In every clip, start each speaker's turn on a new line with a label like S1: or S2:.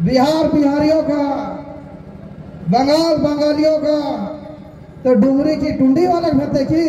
S1: बिहार बिहारियों का, बंगाल बंगालियों का, तो डुमरी की टुंडी वाला घर देखी।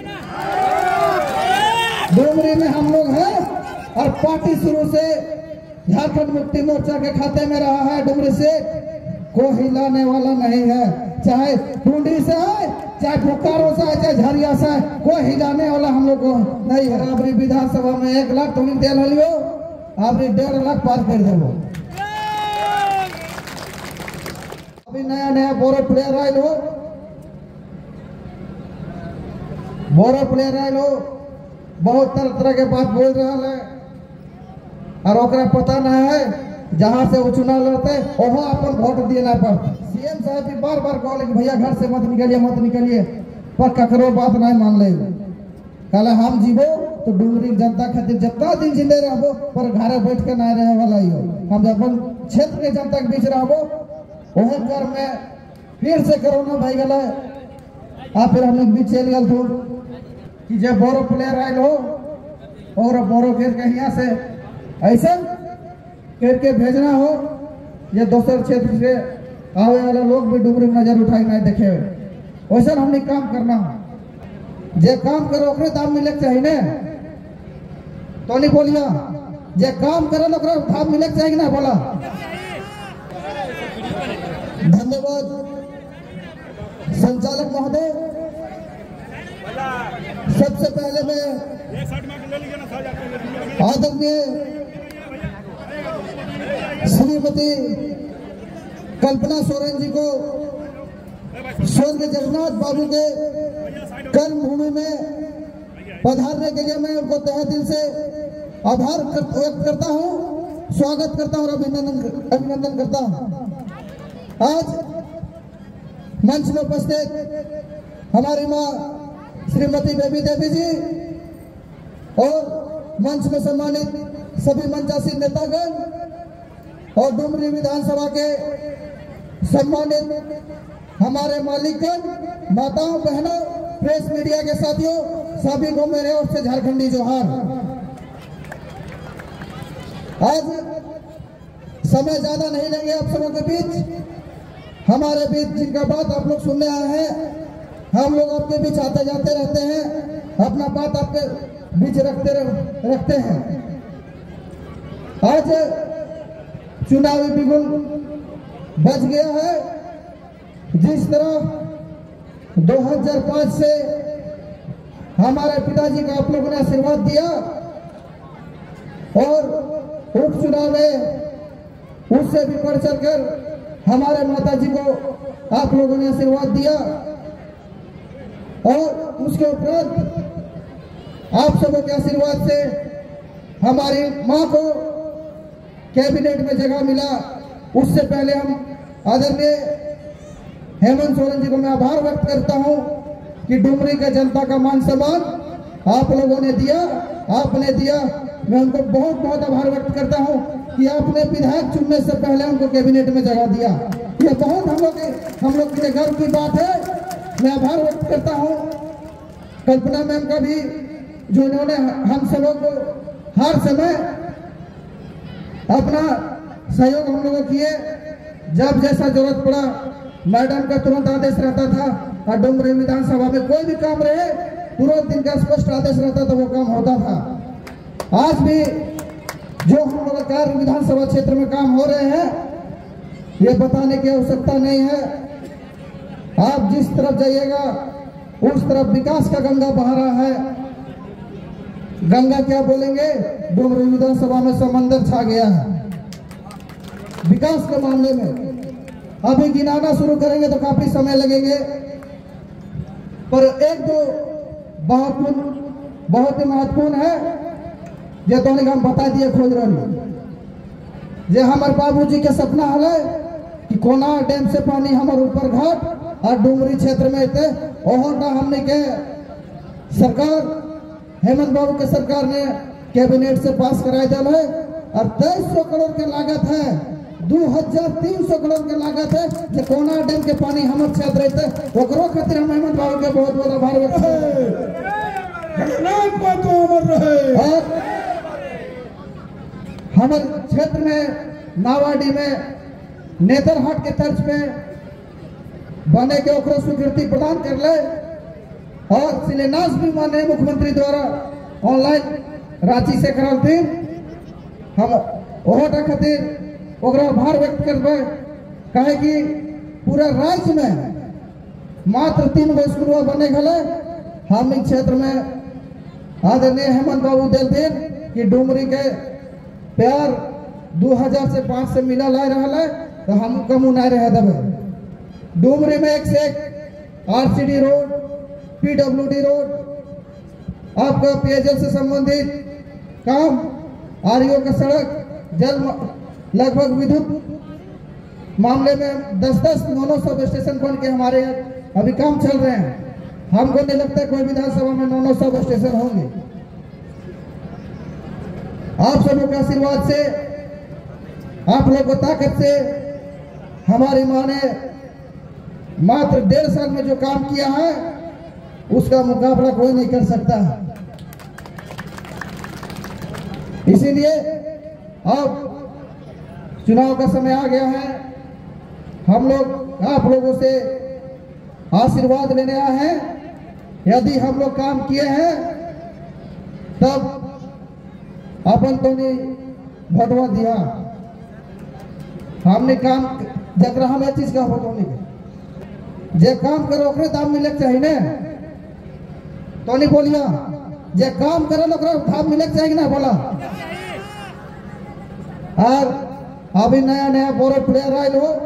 S1: डुमरी में हम लोग हैं और पार्टी शुरू से झारखंड मुक्ति मोर्चा के खाते में रहा है। डुमरी से कोई हिलाने वाला नहीं है, चाहे टुंडी से है, चाहे बोकारो से है, चाहे झरिया से है, कोई हिलाने वाला हम लोग को नहीं है। अबरी विधानसभा में 1 लाख तुम तेल लियो, अबरी 1.5 लाख पार कर देवो। अभी नया नया बोरो प्लेयर आये लो, बोरो प्लेयर आये लो, बहुत तरह तरह के बात बोल रहा है और ओकरा पता नहीं है जहां से वो चुनाव लड़ते वहां अपन वोट देना पड़ता। सीएम साहब भी बार बार कहले कि भैया घर से मत निकलिए, पर ककरो बात नहीं मान ले। कहले हम जीवो तो डुमरी जनता खातिर जितना दिन जिंदे रहबो, पर घरे बैठ के नहीं रहे वाला ही हो। हम अपन क्षेत्र के जनता के बीच रहबो। वहां कर में फिर से कोरोना भाई गला आ, फिर हम लोग बीच चल गल थो कि जब बोरो प्लेयर आये हो और बोरो फिर कहीं से ऐसा करके भेजना हो, ये दूसरे क्षेत्र से आवे वाला लोग भी डुमरी में नजर उठाई नहीं देखे, वैसा हमने काम करना हो। जे काम करो ओकरे दाम मिले चाहिए ने, तो नहीं बोलिया जे काम करे ओकरे दाम मिले चाहिए ना, बोला। धन्यवाद संचालक महोदय। सबसे पहले मैं आदरणीय श्रीमती कल्पना सोरेन जी को स्वर्गीय जगन्नाथ बाबू के कर्म भूमि में पधारने के लिए मैं उनको तहे दिल से आभार व्यक्त करता हूं, स्वागत करता हूं और अभिनंदन करता हूं। आज मंच में उपस्थित हमारी मां श्रीमती बेबी देवी जी और मंच में सम्मानित सभी मंचासीन नेतागण और डुमरी विधानसभा के सम्मानित हमारे मालिकगण, माताओं, बहनों, प्रेस मीडिया के साथियों, सभी को मेरे ओर से झारखंडी जोहार। आज समय ज्यादा नहीं लेंगे आप सबों के बीच। हमारे बीच जिनका बात आप लोग सुनने आए हैं, हम लोग आपके बीच आते जाते रहते हैं, अपना बात आपके बीच रखते हैं। आज चुनावी बिगुल बच गया है। जिस तरह 2005 से हमारे पिताजी का आप लोगों ने आशीर्वाद दिया और उपचुनाव में उससे भी बढ़ चढ़कर हमारे माताजी को आप लोगों ने आशीर्वाद दिया और उसके उपरांत आप सबों के आशीर्वाद से हमारी मां को कैबिनेट में जगह मिला। उससे पहले हम आदरणीय हेमंत सोरेन जी को मैं आभार व्यक्त करता हूं कि डुमरी के जनता का मान सम्मान आप लोगों ने दिया, आपने दिया। मैं उनको बहुत बहुत आभार व्यक्त करता हूं कि आपने विधायक चुनने से पहले उनको कैबिनेट में जगह दिया। ये बहुत हम लोग के गर्व की बात है। मैं आभार व्यक्त करता हूं कल्पना मैम का भी, जो इन्होंने हम सब लोग को हर समय अपना सहयोग हम लोगों किए। जब जैसा जरूरत पड़ा मैडम का तुरंत आदेश रहता था और डुमरी विधानसभा में कोई भी काम रहे तुरंत इनका स्पष्ट आदेश रहता था, वो काम होता था। आज भी जो हम लोग कार्य विधानसभा क्षेत्र में काम हो रहे हैं, ये बताने की आवश्यकता नहीं है। आप जिस तरफ जाइएगा उस तरफ विकास का गंगा बह रहा है। गंगा क्या बोलेंगे, डुमरी विधानसभा में समंदर छा गया है विकास के मामले में। अभी गिनाना शुरू करेंगे तो काफी समय लगेंगे, पर एक दो बहुत ही महत्वपूर्ण है जो तो हम बता दिए खोज रही। जो हमारे बाबूजी के सपना है कि कोना डैम से पानी हमारे ऊपर घाट और डुमरी क्षेत्र में थे, वहां हमने के सरकार हेमंत बाबू के सरकार ने कैबिनेट से पास कराया दिया है और 2300 करोड़ के लागत है, 2300 करोड़ के लागत है जो कोना डैम के पानी हमारे क्षेत्र रहते। ओकरो खातिर हम हेमंत बाबू के बहुत बहुत आभार व्यक्त करते हैं। हमारे क्षेत्र में नावाडी में नेतरहाट के तर्ज पे बने के ओकरो स्वीकृति प्रदान कर ले और शिलान्यास भी माननीय मुख्यमंत्री द्वारा ऑनलाइन रांची से करल थी। हम ओहटा खातिर ओकरा आभार व्यक्त करबे, कहे कि पूरा राज्य में मात्र 3 गो स्कूल बने गए। हम क्षेत्र में आदरणीय हेमंत बाबू दिलथिन कि डुमरी के प्यार 2000 से 5 से मिला ला रहा है, तो हम कमू ना रह देवे। डुमरी में 1 से 1 आरसीडी रोड, पीडब्ल्यूडी रोड, आपका पेयजल से संबंधित काम, आरओ का सड़क, जल, लगभग विद्युत मामले में 10-10 9 सब स्टेशन बन के हमारे अभी काम चल रहे हैं। हमको नहीं लगता कोई विधानसभा में 9 सब स्टेशन होंगे। आप सबों के आशीर्वाद से, आप लोग को ताकत से हमारी मां ने मात्र 1.5 साल में जो काम किया है उसका मुकाबला कोई नहीं कर सकता। इसीलिए अब चुनाव का समय आ गया है। हम लोग आप लोगों से आशीर्वाद लेने आए हैं। यदि हम लोग काम किए हैं तब अपन तो नहीं भटवा दिया। हमने काम जकरा हम चीज का फोटो नहीं जे काम करो ओकरे दाम मिले चाहिए ने, तो नहीं बोलिया जे काम करे ओकरा दाम मिले चाहिए ना बोला। और अभी नया नया बोरो प्लेयर आयल हो,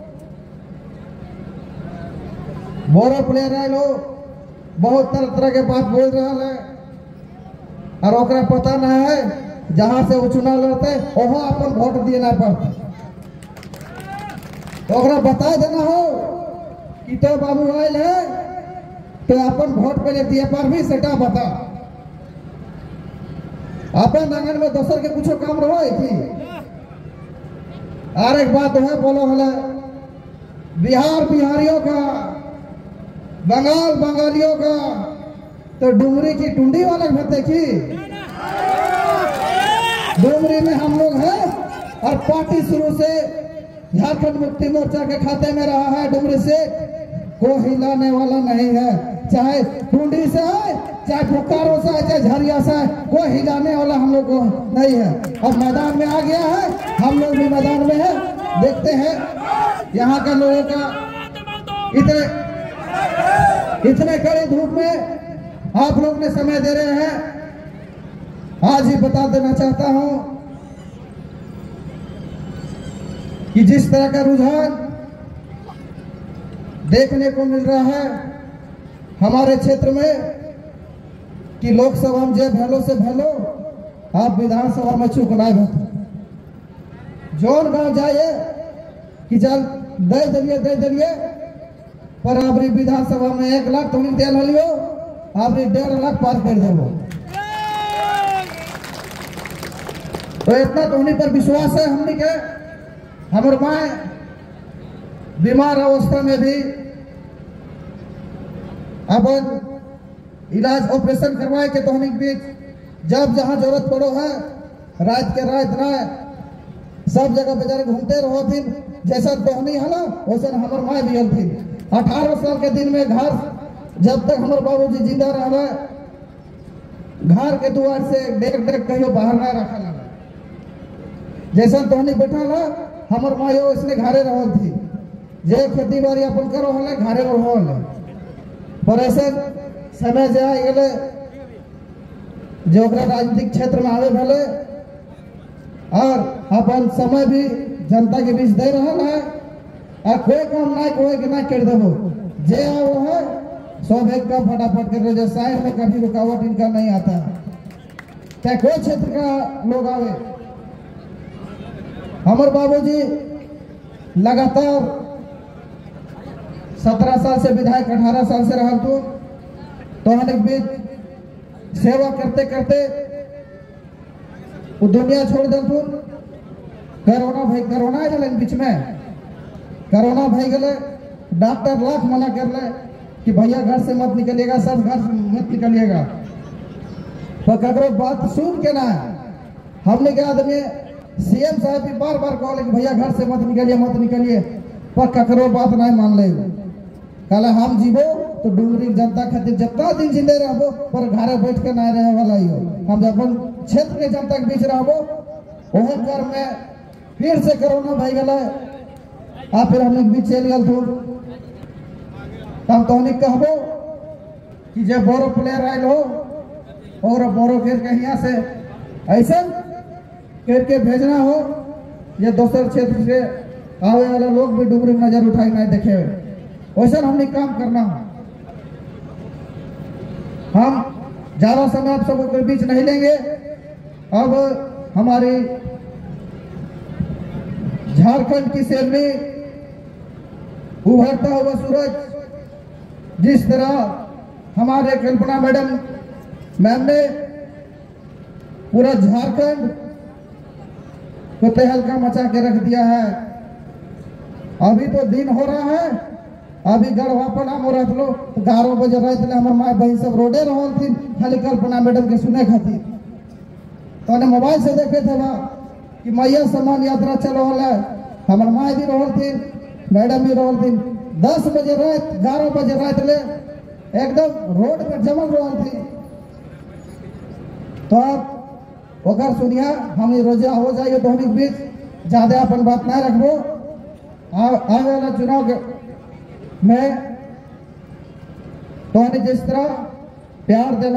S1: बहुत तरह के बात बोल रहा है और ओकरा पता नहीं है जहां से वो चुनाव लड़ते वहां अपन वोट देना पड़ता। तो ओकरा बता देना हो कि तो बाबू आयल है तो अपन वोट पहले दिए पर भी सेटा बता। अपन आंगन में दोसर के कुछ काम रहो थी। और एक बात है बोलो हला, बिहार बिहारियों का, बंगाल बंगालियों का, तो डुमरी की टुंडी वाला घर देखी। डुमरी में हम लोग हैं और पार्टी शुरू से झारखंड मुक्ति मोर्चा के खाते में रहा है। डुमरी से कोई हिलाने वाला नहीं है, चाहे टुंडी से है, चाहे बोकारो से है, चाहे झरिया से है, कोई हिलाने वाला हम लोग को नहीं है। अब मैदान में आ गया है, हम लोग भी मैदान में है। देखते हैं यहाँ का लोगों का इतने कड़े धूप में आप लोग ने समय दे रहे हैं। आज ही बता देना चाहता हूं कि जिस तरह का रुझान देखने को मिल रहा है हमारे क्षेत्र में कि लोकसभा में जे भलो से भलो आप विधानसभा में चुप ना हो। जोन गांव जाइए कि चल दे दिलिए पर आपरी विधानसभा में 1 लाख तो नहीं तेल हलियो, आपरी 1.5 लाख पार कर देवो। तो इतना तो उन्हीं पर विश्वास है हमने के। हमारे माए बीमार अवस्था में भी अपन इलाज ऑपरेशन करवाए के तो बीच जब जहां जरूरत पड़ो है रात के रात ना सब जगह बेचारे घूमते रहो थी। जैसा तोहनी है ना वैसा हमारे माए भी हल थी। 18 साल के दिन में घर जब तक हमारे बाबूजी जिंदा रहा घर के द्वार से डेक कहियो बाहर ना रखा लगा। जैसा तोहनी बैठा ला हमारे मायो इसने घरे रहल थी। जे खेती बाड़ी अपन करो हले घरे में रहल पर ऐसे समय जे आ गए जो राजनीतिक क्षेत्र में आवे भले और अपन समय भी जनता के बीच दे रहा है और कोई काम ना कोई के ना कर देवो जे आओ है सब एक काम फटाफट कर रहे। शहर में कभी रुकावट इनका नहीं आता चाहे कोई क्षेत्र का लोग आवे। हमारे बाबूजी लगातार 17 साल से विधायक 18 साल से रहा तो हमारे बीच सेवा करते करते वो दुनिया छोड़ दल तू। कोरोना जल बीच में कोरोना भाई गले डॉक्टर लाख मना कर ले कि भैया घर से मत निकलिएगा, सब घर से मत निकलिएगा। तो ककरो बात सुन के ना हमने के आदमी सीएम साहब भी बार बार कहले कि भैया घर से मत निकलिए, पर ककरो बात नहीं मान ले। कहले हम जीवो तो डुमरी जनता खातिर जितना दिन जिंदे रहबो, पर घरे बैठ के नहीं रहे वाला ही हो। हम अपन क्षेत्र के जनता के बीच रहबो। वही घर में फिर से कोरोना भई गला, आ फिर हम बीच चल गल थो। हम तो कहबो कि जब बोरो प्लेयर आयल हो और बोरो फिर के यहाँ से ऐसा करके भेजना हो, ये दूसरे क्षेत्र से आवे वाला लोग भी डुमरी में नजर उठाई नहीं देखे, वैसा हमने काम करना। हम ज्यादा समय आप सबों के बीच नहीं लेंगे। अब हमारी झारखंड की सेल में उभरता हुआ सूरज, जिस तरह हमारे कल्पना मैम ने पूरा झारखंड को तहलका मचा के रख दिया है। अभी तो दिन हो रहा है, अभी गढ़वापन हो रहा था, 11 बजे रात में हमारे माँ बहन सब रोडे रहल थी खाली कल्पना मैडम के सुने खातिर। तो मोबाइल से देखे थे कि मैया सम्मान यात्रा चल रहा है, हमारे माँ भी रहल थी, मैडम भी रहल थी। 10 बजे रात 11 बजे रात ले एकदम रोड पर जमल रहल थी। तो आप ओकर सुनिया, हम रोजा हो जाइए तो हम बीच ज्यादा अपन बात नहीं रखबो। आने वाला चुनाव में तो जिस तरह प्यार देना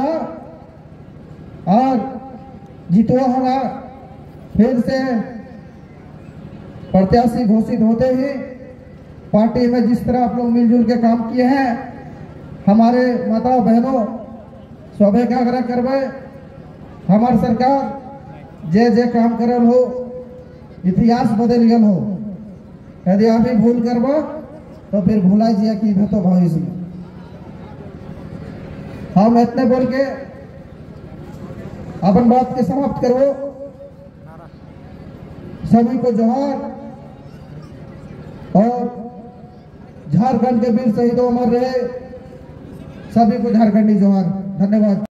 S1: और जीतवा होना, फिर से प्रत्याशी घोषित होते ही पार्टी में जिस तरह आप लोग मिलजुल के काम किए हैं, हमारे माता बहनों सभी का आग्रह करवे, हमारी सरकार जे काम करल हो इतिहास बदल गल हो। यदि आप ही भूल करबो तो फिर भूला जिया कि तो भविष्य में। हम इतने बोल के अपन बात के समाप्त करो। सभी को जोहार और झारखंड के वीर शहीदों अमर रहे, सभी को झारखंडी जोहार। धन्यवाद।